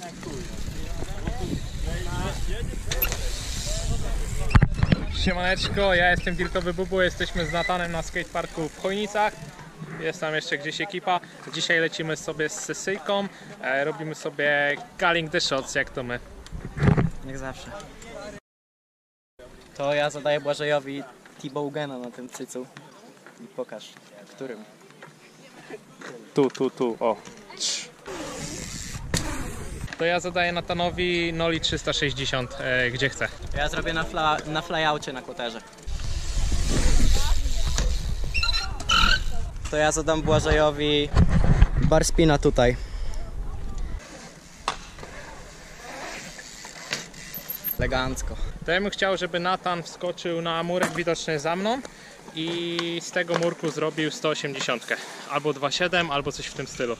Siemaneczko, ja jestem Wilkowy Bubu, jesteśmy z Natanem na skateparku w Chojnicach. Jest tam jeszcze gdzieś ekipa. Dzisiaj lecimy sobie z sesyjką, robimy sobie calling the shots, jak to my. Jak zawsze. To ja zadaję Błażejowi T-Bogana na tym cycu. I pokaż, którym. Tu, o. To ja zadaję Natanowi Noli 360, gdzie chcę. Ja zrobię na flyoutie na kłoterze. To ja zadam Błażejowi bar spina tutaj. Elegancko. To ja bym chciał, żeby Natan wskoczył na murek widoczny za mną i z tego murku zrobił 180. Albo 2,7, albo coś w tym stylu.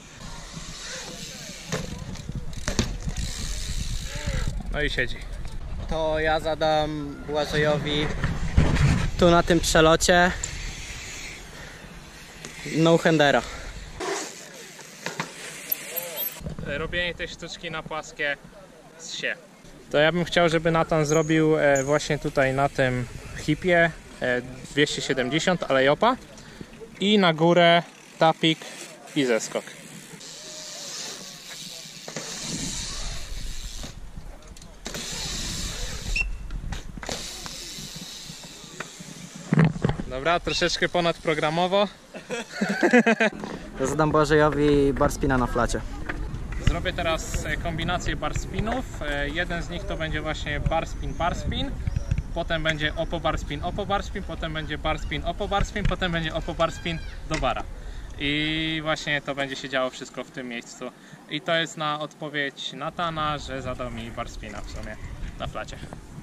No i siedzi. To ja zadam Błażejowi tu na tym przelocie no-handera. Robienie tej sztuczki na płaskie z się. To ja bym chciał, żeby Natan zrobił właśnie tutaj na tym hipie 270 alejopa i na górę tapik i zeskok. Dobra, troszeczkę ponadprogramowo. To zadam Błażejowi bar spina na flacie. Zrobię teraz kombinację bar spinów. Jeden z nich to będzie właśnie bar spin, potem będzie opo bar spin, potem będzie bar spin, potem będzie opo bar spin do bara. I właśnie to będzie się działo wszystko w tym miejscu. I to jest na odpowiedź Natana, że zadał mi bar spina w sumie na flacie.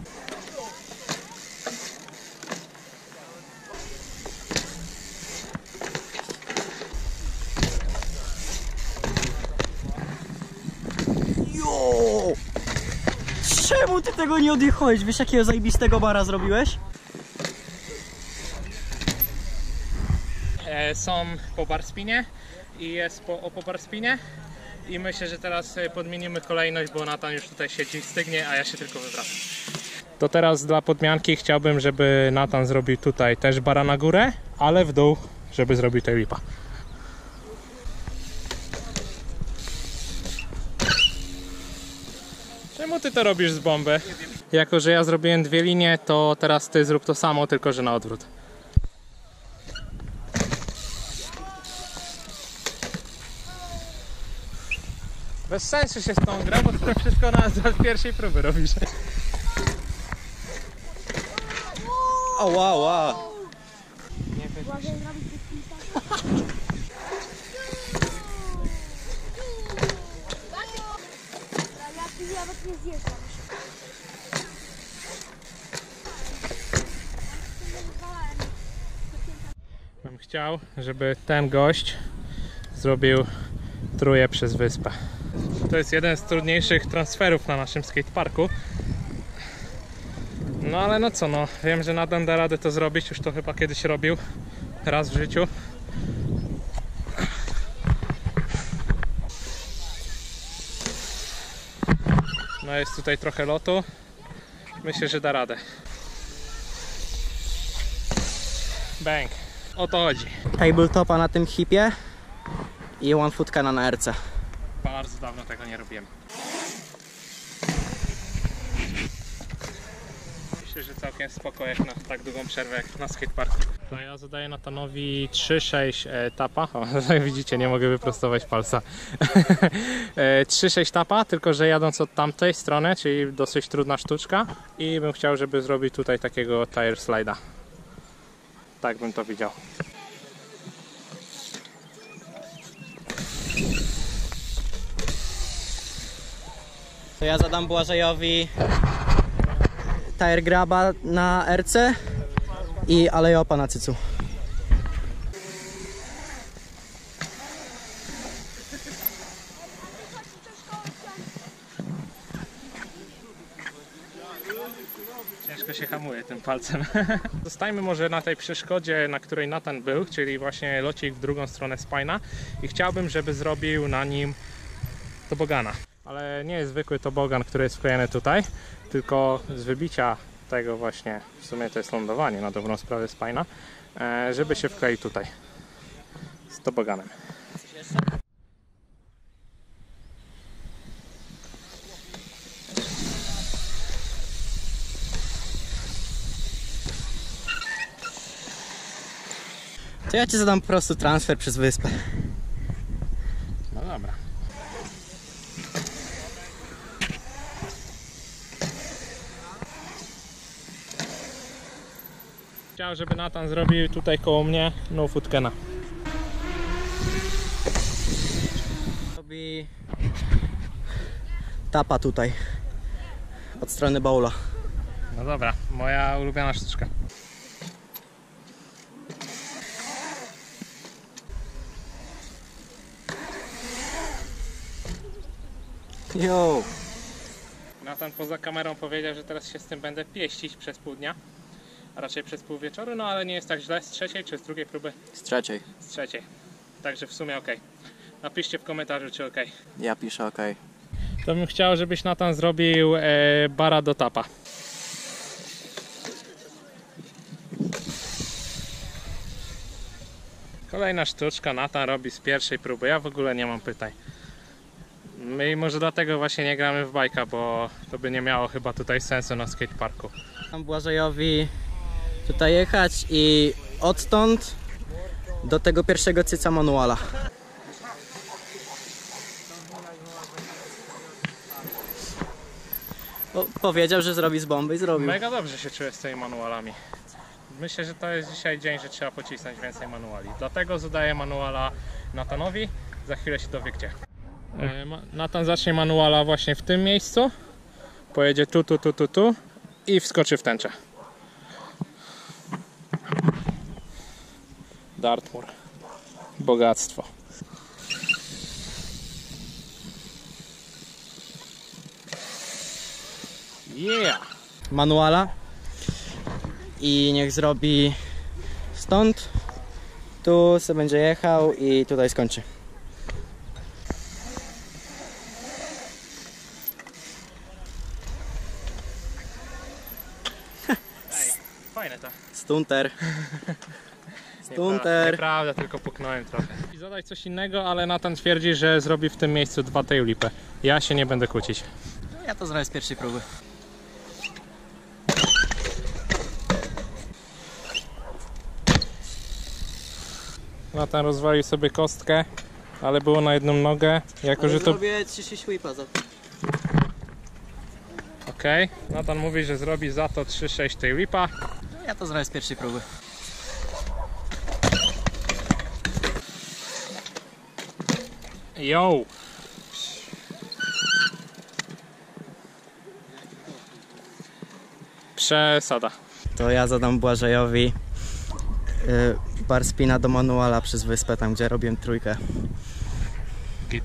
Czemu ty tego nie odjechałeś? Wiesz, jakiego zajebistego bara zrobiłeś? Są po bar spinie i jest po opo bar spinie. I myślę, że teraz podmienimy kolejność, bo Natan już tutaj siedzi, stygnie, a ja się tylko wywracam. To teraz dla podmianki chciałbym, żeby Natan zrobił tutaj też bara na górę, ale w dół, żeby zrobił tej whipa. Czemu ty to robisz z bomby? Jako że ja zrobiłem dwie linie, to teraz ty zrób to samo, tylko że na odwrót. Bez sensu się z tą grą, bo to wszystko z pierwszej próby robisz. O wow. Nie zjeżdżam. Bym chciał, żeby ten gość zrobił trójkę przez wyspę. To jest jeden z trudniejszych transferów na naszym skateparku. No ale no co, no wiem, że Natan da radę to zrobić, już to chyba kiedyś robił raz w życiu. No jest tutaj trochę lotu. Myślę, że da radę. Bang. O to chodzi. Tabletopa na tym hipie i one footka na NRC. Bardzo dawno tego nie robiłem. Myślę, że całkiem spoko jak na tak długą przerwę jak na skateparku. To ja zadaję Natanowi 3-6 tapa. O, widzicie, nie mogę wyprostować palca. 3-6 tapa, tylko że jadąc od tamtej strony, czyli dosyć trudna sztuczka. I bym chciał, żeby zrobić tutaj takiego tire slide'a. Tak bym to widział. To ja zadam Błażejowi tire graba na RC i alejopa na cycu. Ciężko się hamuje tym palcem. Zostańmy może na tej przeszkodzie, na której Natan był, czyli właśnie locik w drugą stronę spina i chciałbym, żeby zrobił na nim tobogana. Ale nie jest zwykły tobogan, który jest wklejony tutaj, tylko z wybicia tego właśnie, w sumie to jest lądowanie na dobrą sprawę spajna, żeby się wkleił tutaj z toboganem. To ja ci zadam po prostu transfer przez wyspę. No dobra. Chciałem, żeby Nathan zrobił tutaj koło mnie no foodkena. Robi tapa tutaj, od strony bowla. No dobra, moja ulubiona sztuczka. Yo! Nathan poza kamerą powiedział, że teraz się z tym będę pieścić przez pół dnia, a raczej przez pół wieczoru, no ale nie jest tak źle. Z trzeciej czy z drugiej próby? Z trzeciej. Z trzeciej. Także w sumie ok. Napiszcie w komentarzu, czy ok. Ja piszę ok. To bym chciał, żebyś Nathan zrobił bara do tapa. Kolejna sztuczka Nathan robi z pierwszej próby. Ja w ogóle nie mam pytań. My może dlatego właśnie nie gramy w bajka, bo to by nie miało chyba tutaj sensu na skateparku. Mam Błażejowi tutaj jechać i odtąd do tego pierwszego cyca manuala. Powiedział, że zrobi z bomby i zrobił. Mega dobrze się czuję z tymi manualami. Myślę, że to jest dzisiaj dzień, że trzeba pocisnąć więcej manuali. Dlatego zadaję manuala Nathanowi. Za chwilę się dowie gdzie. Nathan zacznie manuala właśnie w tym miejscu. Pojedzie tu i wskoczy w tęczę. Dartmoor. Bogactwo. Yeah! Manuala i niech zrobi stąd, tu sobie będzie jechał i tutaj skończy. Fajne to. Stunter. Stunter. Nieprawda, tylko puknąłem trochę. I zadać coś innego, ale Nathan twierdzi, że zrobi w tym miejscu 2 tailwhipy. Ja się nie będę kłócić. Ja to zrobię z pierwszej próby. Nathan rozwalił sobie kostkę, ale było na jedną nogę. Jako, że to... Zrobię 3-6 whipa za to. Okej. Nathan mówi, że zrobi za to 3-6 tailwhipa. Ja to zrobię z pierwszej próby. Yo! Przesada. To ja zadam Błażejowi bar spina do manuala przez wyspę, tam gdzie robiłem trójkę. Git.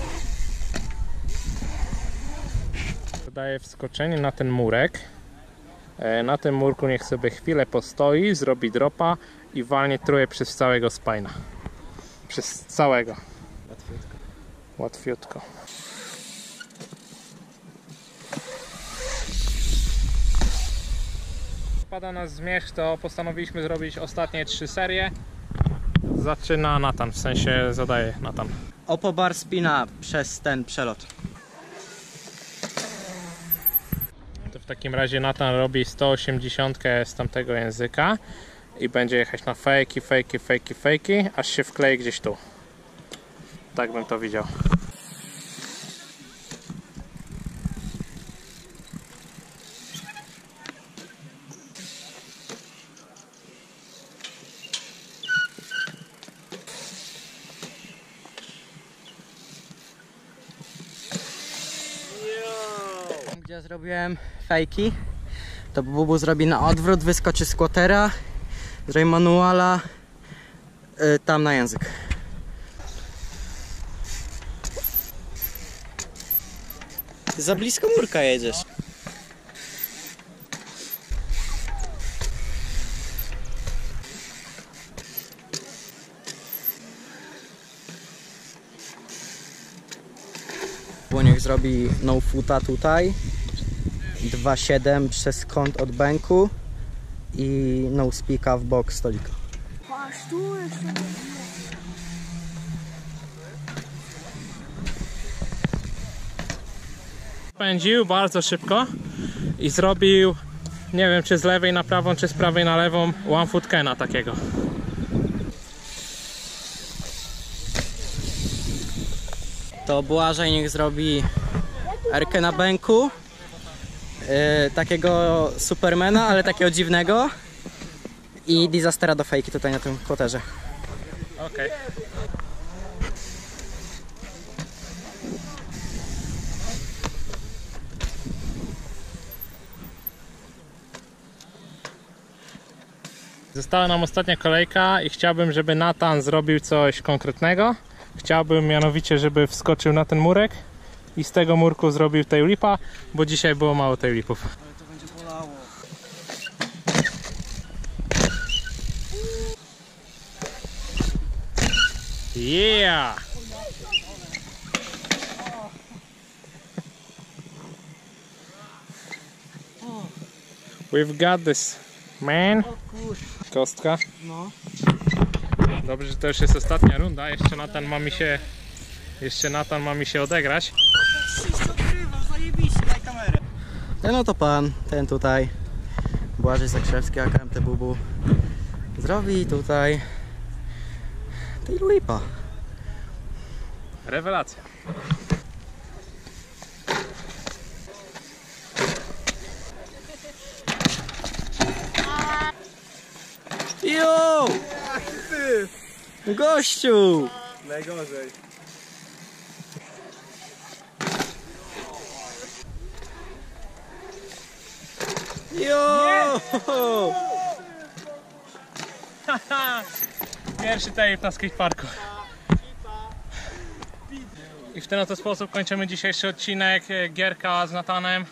Daję wskoczenie na ten murek. Na tym murku niech sobie chwilę postoi, zrobi dropa i walnie trójkę przez całego spina. Przez całego. Łatwiutko. Łatwiutko. Pada nas zmierzch, to postanowiliśmy zrobić ostatnie 3 serie. Zaczyna Nathan, w sensie zadaje Nathan. Opo bar spina przez ten przelot. To w takim razie Nathan robi 180 z tamtego języka i będzie jechać na fejki, aż się wklei gdzieś tu. Tak bym to widział. Gdzie zrobiłem fejki, to Bubu zrobi na odwrót, wyskoczy z squatera, zrobi manuala tam na język. Ty za blisko murka jedziesz. Bo niech zrobi no foota tutaj, 2,7 przez kąt od bęku i no speaka w bok stolika. Patrz, tu jeszcze. Pędził bardzo szybko i zrobił, nie wiem czy z lewej na prawą, czy z prawej na lewą, one foot cana takiego. To Błażej niech zrobi erkę na bęku, takiego Supermana, ale takiego dziwnego, i Disastera do fejki tutaj na tym kłoterze. Okej. Została nam ostatnia kolejka i chciałbym, żeby Nathan zrobił coś konkretnego. Chciałbym mianowicie, żeby wskoczył na ten murek i z tego murku zrobił tailwhipa, bo dzisiaj było mało tailwhipów. Ale to będzie bolało. Yeah! We've got this, man. Kostka. No. Dobrze, że to już jest ostatnia runda. Jeszcze Nathan ma mi się odegrać. No to pan, ten tutaj, Błażej Zakrzewski, AKMT Bubu, zrobi tutaj tailwhipa. Rewelacja. Jo! Gościu! Najgorzej. Jo! Pierwszy tape na skateparku. I w ten oto sposób kończymy dzisiejszy odcinek. Gierka z Nathanem.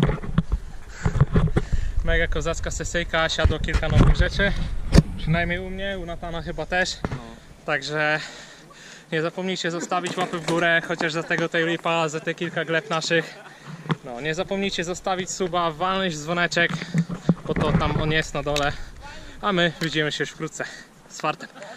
Mega kozacka sesyjka, siadło kilka nowych rzeczy. Przynajmniej u mnie, u Nathana chyba też. Także nie zapomnijcie zostawić łapy w górę, chociaż za tego tailwhipa, za te kilka gleb naszych. No, nie zapomnijcie zostawić suba, walnąć dzwoneczek, bo to tam on jest na dole. A my widzimy się już wkrótce. Z fartem.